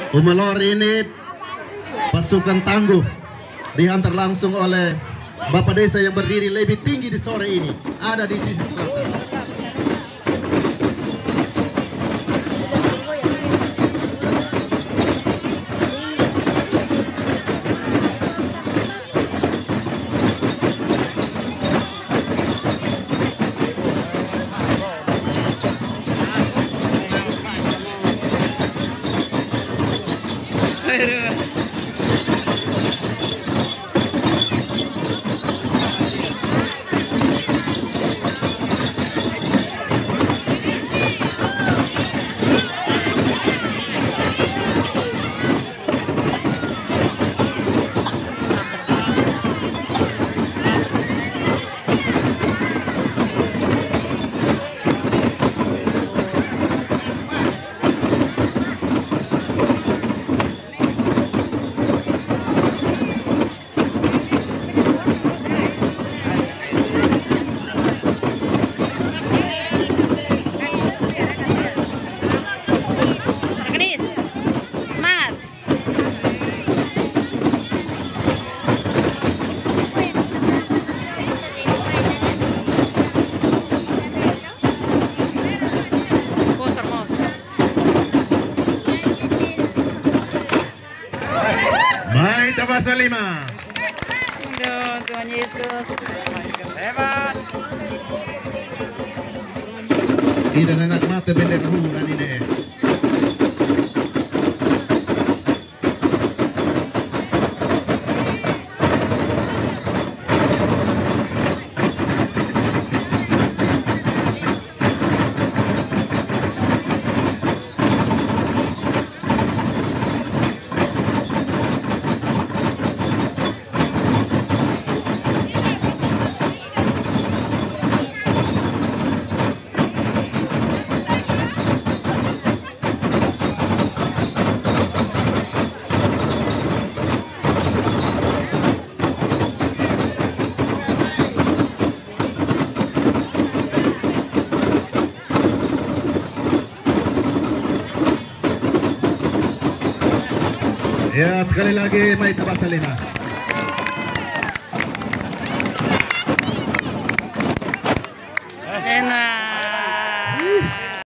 Umalor ini pasukan tangguh dihantar langsung oleh Bapak Desa yang berdiri lebih tinggi di sore ini, ada di sisi selatan. Bahasa 5. Tuhan Yesus. Hebat. Tidak enak mata bendera hubungan ini. Ya, sekali lagi main bahasa 5.